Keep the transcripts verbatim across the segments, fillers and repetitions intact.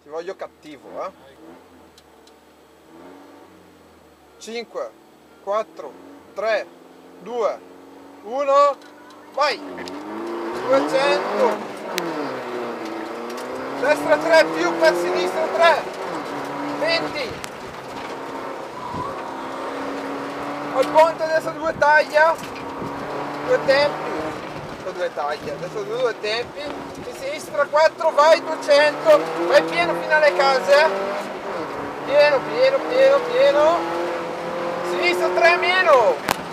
Ti voglio cattivo, eh. cinque, quattro, tre, due, uno, vai! duecento! Destra tre più per sinistra tre! venti! Al ponte adesso due taglia, due tempi, o due taglie, adesso due, due tempi, di sinistra quattro, vai duecento, vai pieno fino alle case, pieno, pieno, pieno, pieno, sinistra tre meno,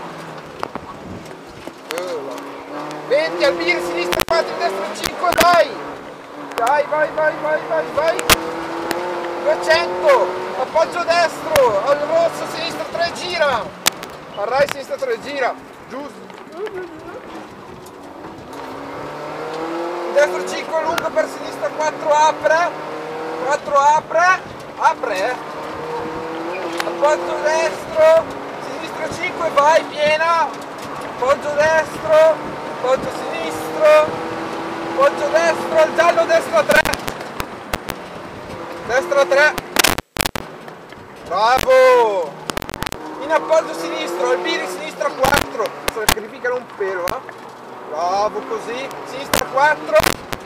venti al bir, sinistra quattro, destra cinque, vai, vai, vai, vai, vai, vai, vai, duecento, appoggio destro, al rosso, sinistra tre, gira, al right, sinistra tre, gira, giusto, destro cinque, lungo per sinistra quattro, apre, quattro apre, apre, appoggio destro, sinistra cinque, vai, piena, appoggio destro, appoggio sinistro, appoggio destro, al giallo, destra tre, destra tre, bravo, in appoggio sinistro, al biri sinistra quattro, sacrificano un pelo, eh? Bravo, così, sinistra quattro,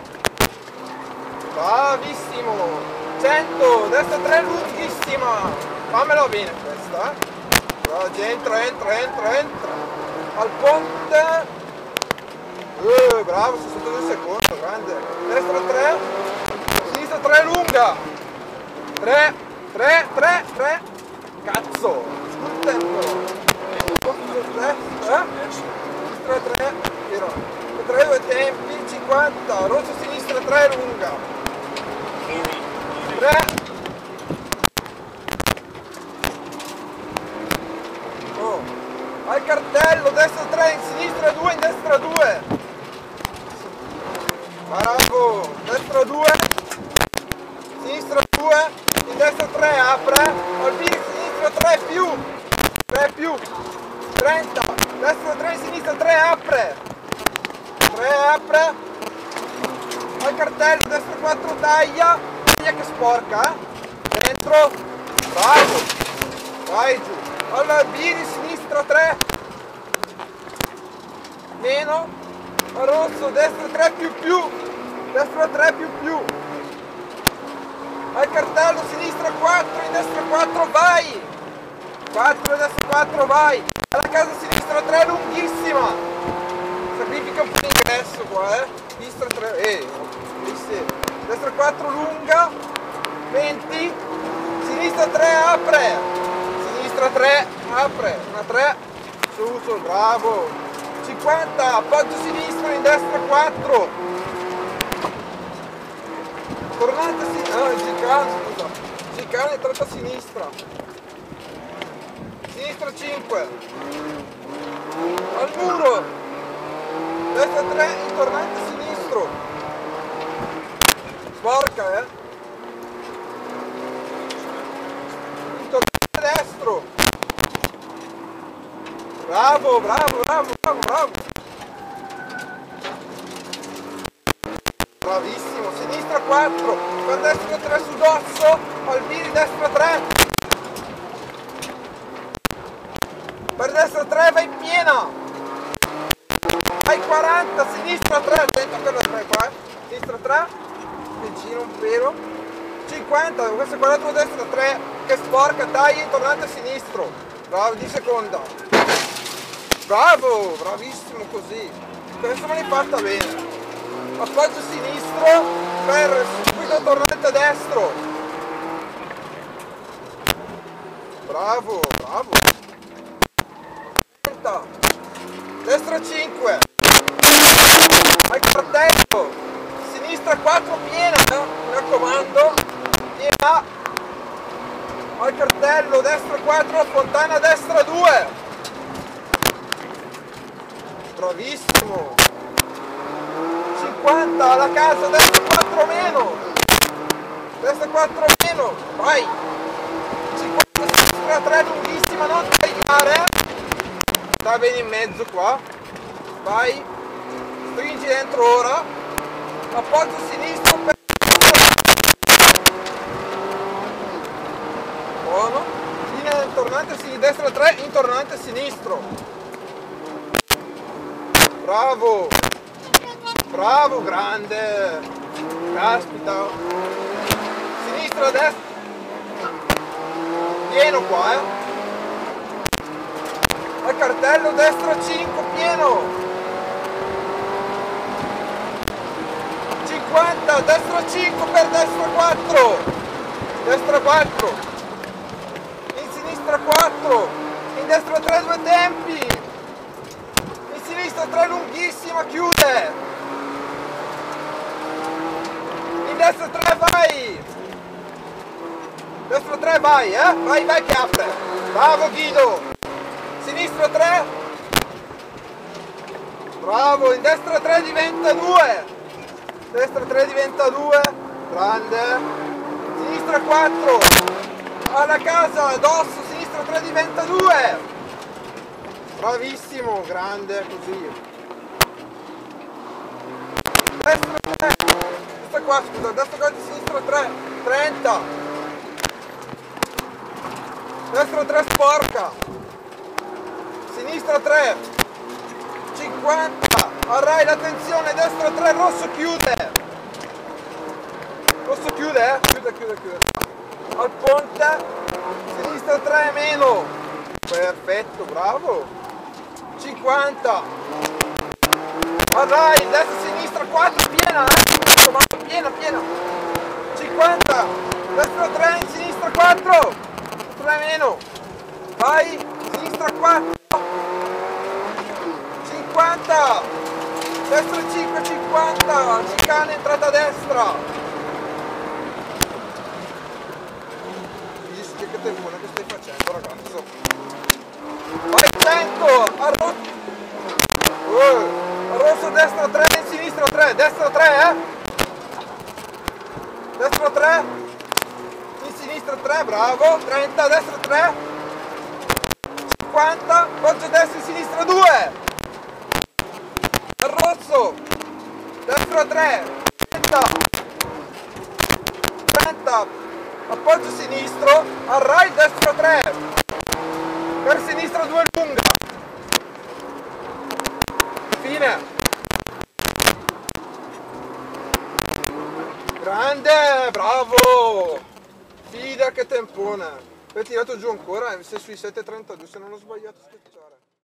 bravissimo, cento, destra tre, lunghissima, fammela bene questa, eh? Bravo, entra, entra, entra, entra, al ponte, uh, bravo, sessantadue secondi, grande, destra tre, sinistra tre, lunga, tre, tre, tre, tre, cazzo, sul tempo, tre, eh? Sinistra tre, vero, tre, due tempi, cinquanta, rosso sinistra tre, lunga, tre, oh, al cartello, destra tre, in sinistra due, in destra due, bravo, destra due, sinistra due, in destra tre, apre, al biri sinistra tre più, tre più, trenta, destra tre, sinistra tre, apre, tre apre, al cartello, destra quattro, taglia, taglia che sporca, eh? Dentro, bravo, vai giù, allora biri sinistra tre, meno, al rosso, destra tre più più, destra tre più più, al cartello, sinistra quattro, in destra quattro, vai, quattro, in destra quattro, vai, alla casa sinistra tre, lunghissima, sacrifica un po' l'ingresso qua, eh, sinistra tre, eh, destra quattro, lunga, venti, sinistra tre, apre, sinistra tre, apre, una tre, su, su, bravo, cinquanta, appoggio sinistro, in destra quattro, tornante sinistra, no, gicane, scusa, gicane, tratta a sinistra, sinistra cinque, al muro, destra tre, in tornante sinistro, sporca, eh, in tornante destro, bravo, bravo, bravo, bravo, bravo, bravissimo, sinistra quattro, per destra tre su dosso, al biri destra tre, per destra tre, vai piena, vai quaranta, sinistra tre, attento per la tre qua, eh. Sinistra tre, vicino un pelo, cinquanta, questo è quaranta, destra tre, che sporca, taglia, tornante sinistro, bravo, di seconda, bravo, bravissimo così, questo me l'hai fatta bene, appoggio sinistro, per subito tornante destro, bravo, bravo, destra cinque, al cartello, sinistra quattro, piena, mi raccomando, piena, al cartello, destra quattro, fontana destra due, bravissimo, cinquanta, alla casa, destra quattro meno, destra quattro meno, vai, cinquanta, sinistra tre, lunghissima, non tagliare, sta bene in mezzo qua, vai, stringi dentro ora, appoggio sinistro per tornante sinistra, destra tre, intornante sinistro. Bravo, bravo, grande, caspita. Sinistra, destra, pieno qua, eh. Al cartello, destra cinque, pieno. cinquanta, destra cinque per destra quattro, destra quattro, in sinistra quattro, in destra tre, due tempi, in sinistra tre lunghissima, chiude, in destra tre vai, destra tre vai, eh, vai, vai che apre, bravo Guido, sinistra tre, bravo, in destra tre diventa due, destra tre diventa due, grande, sinistra quattro, alla casa, addosso, sinistra tre diventa due, bravissimo, grande, così, destra tre, destra qua, scusa, destra qua, sinistra tre, trenta, destra tre sporca, sinistra tre, cinquanta, arrai l'attenzione, destra tre, rosso chiude, rosso chiude, eh, chiude, chiude, chiude, al ponte, sinistra tre meno, perfetto, bravo, cinquanta, arrai, destra, sinistra quattro, piena, eh, piena, piena, cinquanta, destra tre, in sinistra quattro, tre meno, vai, sinistra quattro, cinquanta, destra cinque, cinquanta, chicane, entrata a destra. Che tempo che stai facendo, ragazzo? Vai cento, a rosso, uh, a rosso destra tre, in sinistra tre, destra tre, eh? Destra tre, in sinistra tre, bravo, trenta, destra tre, cinquanta, appoggio destra, in sinistra due, al rosso, destra tre, trenta, trenta, appoggio sinistro, al right destra tre, per sinistra due lunga, fine, grande, bravo, fida che tempone, hai tirato giù ancora, sei sui sette e trentadue se non ho sbagliato a schiacciare.